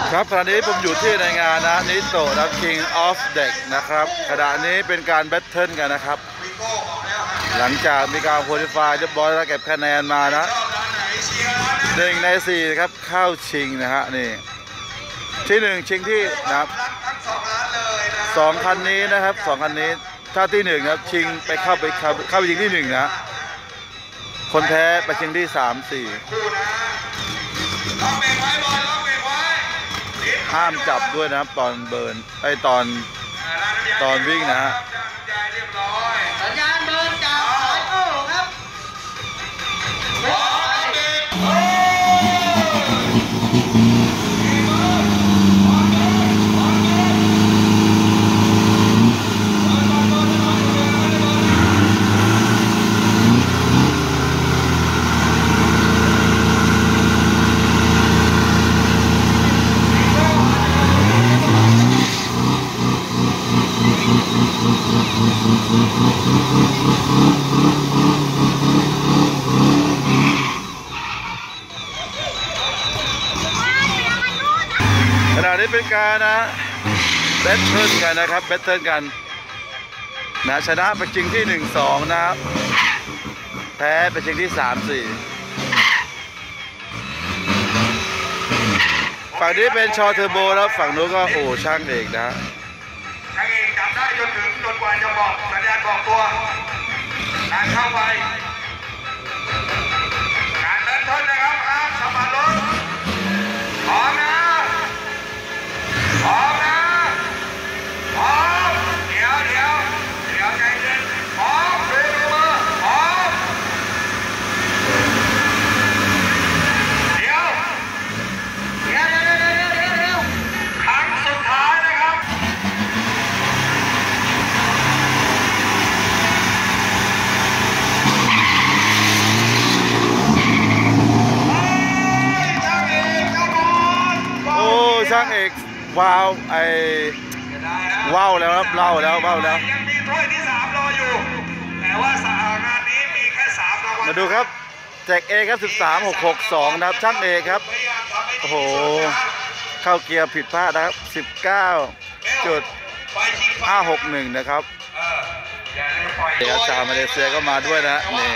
ครับขณะนี้ผมอยู่ที่ในงานนะนิโตะนะ King of Deck นะครับขณะนี้เป็นการแบทเทิลกันนะครับหลังจากมีการโควอลิฟายเรียบร้อยแล้วเก็บคะแนนมานะ1 ใน 4ครับเข้าชิงนะฮะนี่ที่1ชิงที่นะครับ2คันนี้นะครับ2คันนี้ถ้าที่1ครับชิงไปเข้าไปชิงที่1นะคนแพ้ไปชิงที่3 4ห้ามจับด้วยนะครับตอนเบิร์นตอนวิ่งนะฮะสัญญาณเบิร์นจากสายโอ้ครับขณะนี้เป็นการนะแบทเทิลกันนะครับแบทเทิลกันนะชนะไปชิงที่1-2นะครับแพ้ไปชิงที่3-4ฝั่งนี้เป็นชอเทอร์โบแล้วฝั่งนู้นก็โอ้ช่างเอกนะช่างเอกจับได้จนกว่าจะบอกสัญญาณบอกตัวการเข้าไปการเดินทนนะครับสมานรถพร้อมนะพร้อมนะพร้อมเดี๋ยวใจเย็นพร้อมดูมือพร้อมเดี๋ยวครั้งสุดท้ายนะครับช่างเอกว้าวว้าวแล้วครับเล่าแล้วว้าวแล้วยังมีถ้วยที่3รออยู่แต่ว่างานนี้มีแค่3รางวัลมาดูครับแจกเอครับ13,662นะครับช่างเอกครับโอ้โหเข้าเกียร์ผิดพลาดนะครับ19.561นะครับเอกชาวมาเลเซียก็มาด้วยนะนี่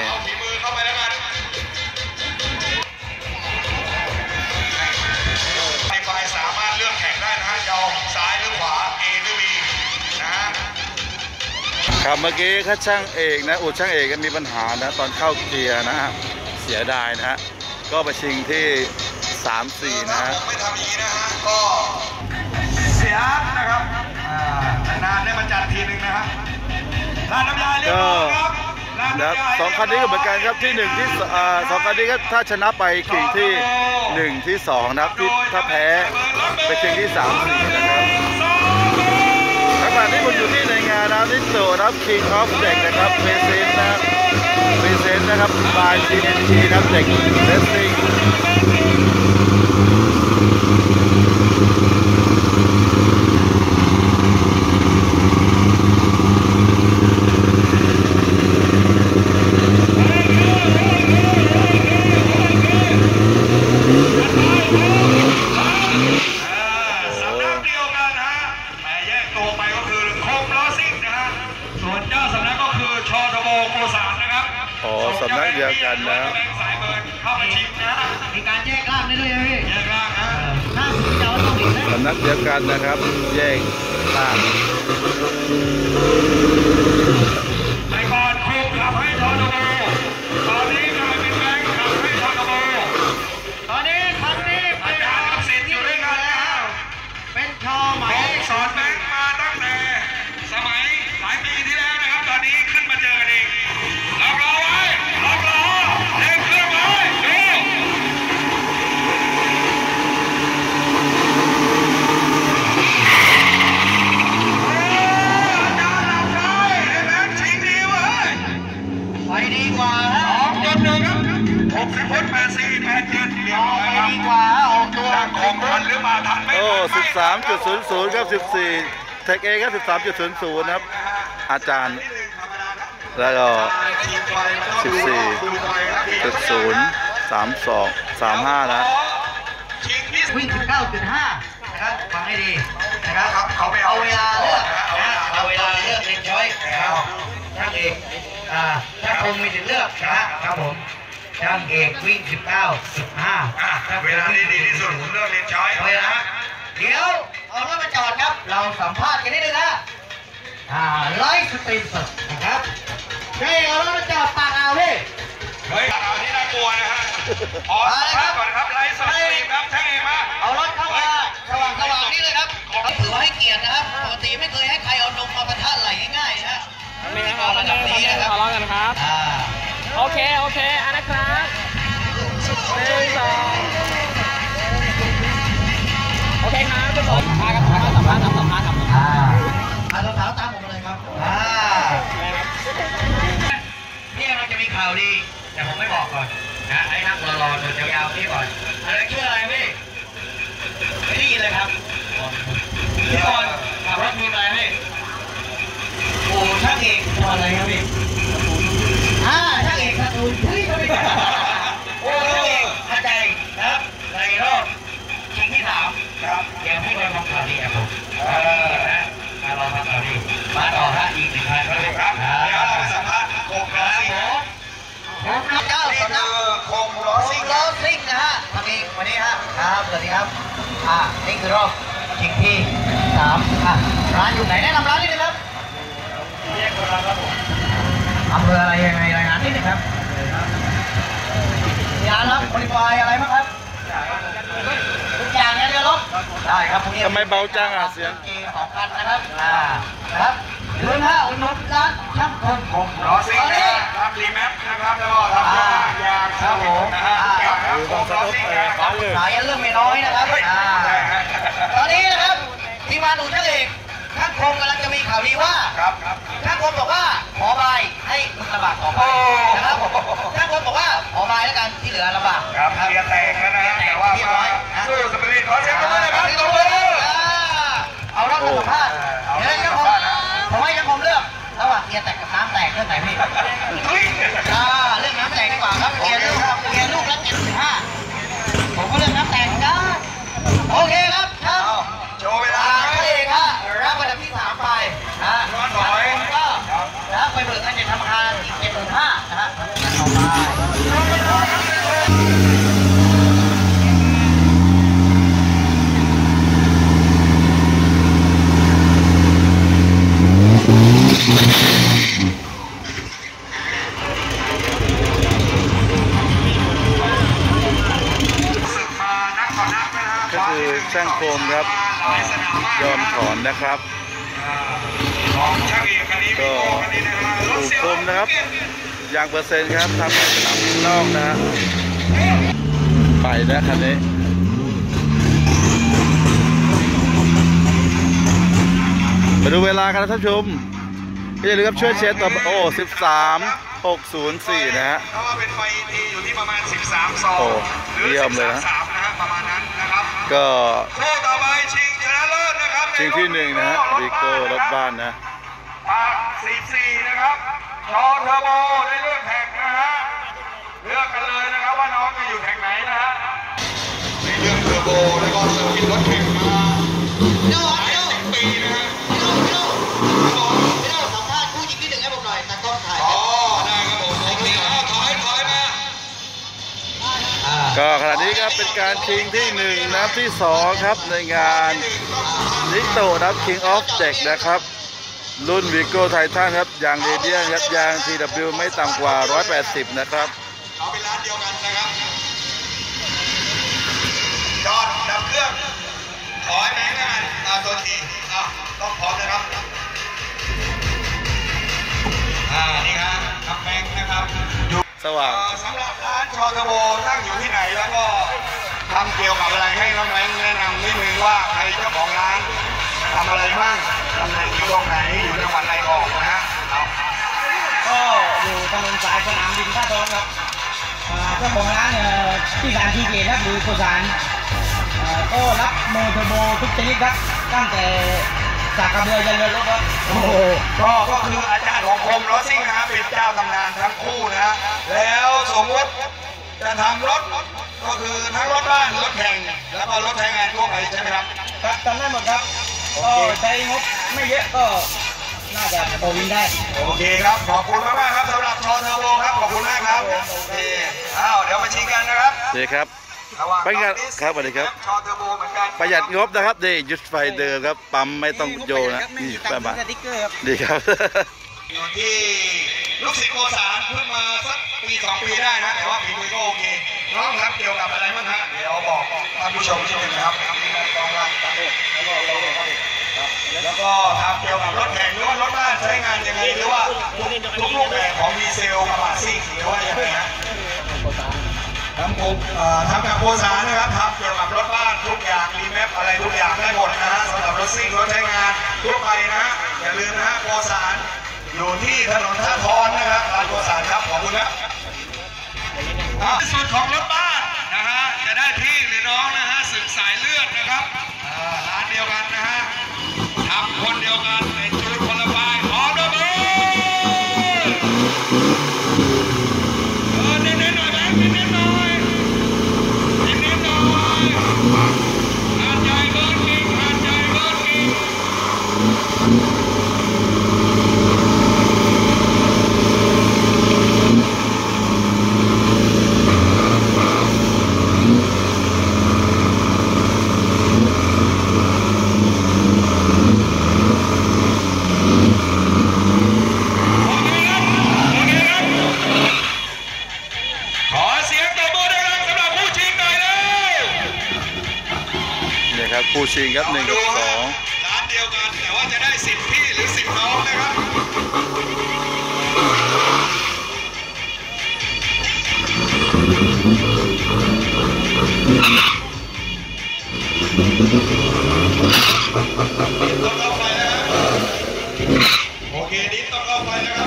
สามารถเลือกแข่งได้นะฮะจะเอาซ้ายหรือขวา A หรือ B นะฮะครับเมื่อกี้ถ้าช่างเอกนะช่างเอกก็มีปัญหานะตอนเข้าเกียร์นะฮะเสียดายนะฮะก็ไปชิงที่3-4นะฮะไม่ทำอย่างนี้นะฮะก็เสียนะครับนานๆได้มาจัดทีหนึ่งนะฮะร้านน้ำยาเรียบร้อยครับนะครับ2คันนี้ก็เหมือนกันครับที่1ที่2คันนี้ก็ถ้าชนะไปชิงที่1ที่2นะครับถ้าแพ้ไปชิงที่3-4นะครับขณะนี้ผมอยู่ที่ในงานนะนิโตะ King of Deck นะครับเพรสเซนต์นะครับบาย TNT นะครับ Deck Racingสำนักเดียวกันนะมีการแยกร่างได้ด้วยพี่แยกร่างนะสำนักเดียวกันนะครับแยกร่างในก่อนคุกขับให้ทอร์นาโดตอนนี้กลายเป็นแบงค์ขับให้ทอร์นาโดตอนนี้คันนี้อาจารย์กับศิษย์อยู่ด้วยกันแล้วเป็นชอใหม่สอนแบงค์มาตั้งแต่สมัยหลายปีที่แล้วนะครับตอนนี้ขึ้นมาเจอกันเองล็อกล้อไว้ล็อกล้อเร่งเครื่องไว้ดูอาจารย์หลับใจไอ้แบงค์ชิงดีเว้ยไปดีกว่า 2.1ครับ60 ฟุต 84 87เรียบร้อยครับดีกว่าออกตัวคงทันหรือมาทันไม่ 13.00ครับ14แท็กเอครับ13.00นะครับอาจารย์แล้วก็14.03235นะวิ่ง 19.5 นะครับฟังให้ดีนะครับเขาไม่เอาเวลาเลือกนะเอาเวลาเลือกเลนช้อยนะครับช่างเอกช่างคงมีสิทธิ์เลือกนะครับผมช่างเอกวิ่ง19 15 เวลาดีที่สุดผมเลือกเลนช้อยเวลาเดี๋ยวเอารถมาจอดครับเราสัมภาษณ์กันนิดนึงนะไลฟ์สตรีมสดนะครับใช่เอารถมาจอดปากอ่าวพี่เฮ้ยเอาที่น่ากลัวนะฮะขอสัมภาษณ์ก่อนครับไลฟ์สตรีมครับช่างเอกมาเอารถเข้ามาสว่างนี่เลยครับถือว่าให้เกียรตินะครับปกติไม่เคยให้ใครเอานมมาประทะไหลง่ายๆนะฮะไม่ได้มาระดับนี้นะครับขอร้องกันครับโอเคนะครับ1 2โอเคครับทุกคนสัมภาษณ์ครับสัมภาษณ์ตามผมเลยครับนี่เราจะมีข่าวดีแต่ผมไม่บอกก่อนนะให้นั่งรอดูยาวๆนี่ก่อนอะไรชื่ออะไรพี่ไม่ได้ยินเลยครับพี่บอลขับรถมีอะไรพี่โอ้ช่างเอกบอลอะไรครับพี่ช่างเอกครับดูพี่เขาไม่โอ้ช่างเอกเข้าใจนะครับในรอบชิงที่3ครับยังไม่ได้ทำข่าวดีครับผมนะมารอทำข่าวดีมาต่อฮะอีก1 คันครับเดี๋ยวเราสัมภาษณ์โคมล้อซิ่งโคมล้อซิ่งนะฮะวันนี้ฮะครับสวัสดีครับนี่คือรอบชิงที่3ร้านอยู่ไหนแนะนำร้านนิดนึงครับแยกคนละครับผมอำเภออะไรยังไงรายงานนิดนึงครับยานครับบริการอะไรบ้างครับทุกอย่างเนี่ยเรือรถได้ครับพวกนี้ทำไมเบาจังเสียง 2 คันนะครับครับเรื่อง5อุณหภูมิร้านช่างคนผมรอซิ่งนะครับรีแมปนะครับแล้วก็ทำยางครับผมนะฮะผมรอซิ่งนะครับสายเรื่องไม่น้อยนะครับตอนนี้นะครับทีมงานหนูช่างเอกช่างคงกำลังจะมีข่าวดีว่าช่างคงบอกว่าขอบายให้มึงลำบากต่อไปนะครับช่างคงบอกว่าขอบายแล้วกันที่เหลือลำบากครับเรียนแตกนะฮะแต่ว่าสู้สปิริตขอเสียงปรบมือหน่อยครับเอารอบสัมภาษณ์เดี๋ยวช่างคงผมให้ช่างคงเลือกระหว่างเกียร์แตกกับน้ำแตกเรื่องไหนพี่เรื่องน้ำแตกดีกว่าครับเกียร์ลูกละ75ผมก็เลือกน้ำแตกนะโอเคครับโชว์เวลาเอกฮะรับอันดับที่3ไปนะก็แล้วไปเบิกเงินจากธนาคารอีก75,000นะฮะต่อก็คือช่างโคมครับยอมถอนนะครับก็ถูกคมนะครับยางเปอร์เซ็นต์ครับทำในสนามบินนอกนะฮะไปนะคันนี้มาดูเวลากันนะท่านผู้ชมอย่าลืมช่วยเช็คตัว13,604นะฮะเพราะว่าเป็นไฟทีอยู่ที่ประมาณ13 ซองหรือ13 นะฮะประมาณนั้นนะครับก็คู่ต่อไปชิงชนะเลิศนะครับชิงที่1นะฮะวิโก้รถบ้านนะ 44นะครับจอเทอร์โบได้เลือกแท็กนะฮะเลือกกันเลยนะครับว่าน้องจะอยู่แท็กไหนนะฮะในเรื่องเทอร์โบแล้วก็สกินรถแข่งมาหลาย10 ปีนะฮะสัมภาษณ์คู่ชิงที่1ให้ผมหน่อยตากล้องถ่ายได้ครับผมถอยมาก็ขณะนี้ครับเป็นการชิงที่1นัดที่2ครับในงานนิโต้ครับ King of Deck นะครับรุ่นวิโก้ไททันครับยางเรเดียนครับยาง TW ไม่ต่ำกว่า180นะครับเอาเป็นร้านเดียวกันนะครับจอดดับเครื่องขอให้แม่งกันตัวทีต้องพร้อมนะครับนี่ครับขับแบงค์นะครับสว่างสำหรับร้านชอเทอร์โบตั้งอยู่ที่ไหนแล้วก็ทำเกี่ยวกับอะไรให้น้องแบงค์แนะนำนิดนึงว่าใครเจ้าของร้านทำอะไรบ้างตำแหน่งอยู่ตรงไหนอยู่จังหวัดอะไรบอกนะฮะก็อยู่ถนนสายสนามบินท่าท้องครับเจ้าของร้านที่สารทีเกตครับหรือโคสารก็รับโมเทอร์โบทุกชนิดครับตั้งแต่จากกระเบือยันเรือรบครับก็คืออาจารย์ของคมรถซิ่งนะเป็นเจ้าตำนานทั้งคู่นะแล้วสมมติจะทำรถก็คือทั้งรถบ้านรถแข่งแล้วก็รถใช้งานทั่วไปใช่ไหมครับครับจำได้หมดครับก็ใช้งบไม่เยอะก็น่าจะพอวิ่งได้โอเคครับขอบคุณมากๆครับสำหรับทอเทอร์โบครับขอบคุณมากครับโอเคเดี๋ยวมาชิงกันนะครับดีครับไปกันครับสวัสดีครับทอเทอร์โบเหมือนกันประหยัดงบนะครับดียุดไฟเดิมครับปั๊มไม่ต้องโยนนะนี่ประมาณสติ๊กเกอร์ครับดีครับอยู่ที่ลูกศิษย์โกษาเพิ่งมาสักปี2 ปีได้นะแต่ว่าฝีมือก็โอเคน้องครับเกี่ยวกับอะไรบ้างฮะเดี๋ยวบอกท่านผู้ชมนิดนึงนะครับแล้วก็ทำเกี่ยวกับรถแข่งหรือว่ารถบ้านใช้งานยังไงหรือว่าทุกรูปแบบของดีเซลกับซิ่งหรือว่ายังไงฮะทำกับโกษานะครับทำเกี่ยวกับรถบ้านทุกอย่างรีแมปอะไรทุกอย่างได้หมดนะฮะสำหรับรถซิ่งรถใช้งานทั่วไปนะฮะอย่าลืมนะฮะโกษาอยู่ที่ถนนท่าทอนนะครับร้านโกษาครับขอบคุณครับสุดของรถบ้านนะฮะจะได้พี่หรือน้องนะฮะศึกสายเลือดนะครับร้านเดียวกันนะฮะทำคนเดียวกันในจุดคนละใบขอด้วยมือเน้นๆหน่อยไหมเน้นๆหน่อยเน้นๆหน่อยหาดใหญ่เบิร์ดกิ้งหาดใหญ่เบิร์ดกิ้งคู่ชิงครับ1 กับ 2 ร้านเดียวกันแต่ว่าจะได้10พี่หรือ10น้องนะครับต้องเข้าไปนะครับโอเคดิต้องเข้าไปนะครับ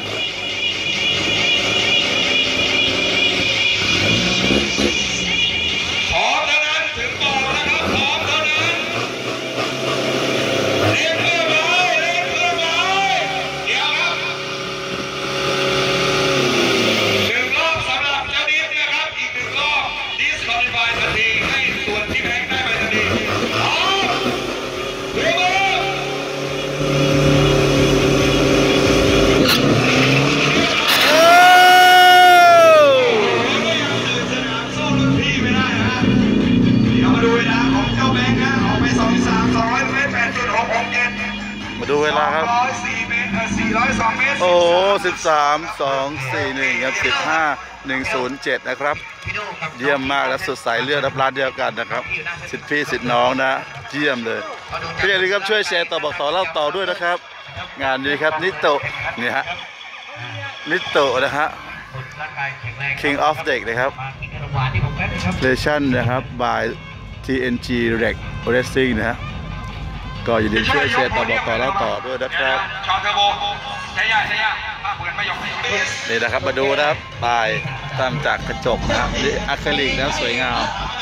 มาดูเวลาครับโอ้13 2 4 1ครับ15 107นะครับเยี่ยมมากและสุดสายเลือดรับร้านเดียวกันนะครับสิทธิพี่สิทธิน้องนะเยี่ยมเลยพี่อย่าลืมครับช่วยแชร์ต่อบอกต่อเล่าต่อด้วยนะครับงานนี้ครับนิโตะนี่ฮะนิโตะนะฮะ King of Deck นะครับเลชั่นนะครับ by TNG Rec Racing นะฮะก็อย่าลืมช่วยแชร์ต่อบอกต่อเล่าต่อด้วยนะครับชอเทอร์โบใช่ยากนี่นะครับมาดูนะครับปลายตามจากกระจกนะครับนี่อะคริลิกนะสวยงาม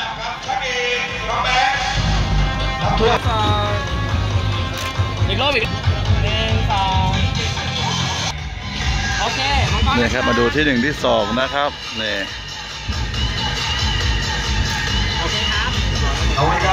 อีกรอบอีก1 2โอเคนี่ครับมาดูที่1ที่2นะครับนี่โอเคครับขอบคุณครับ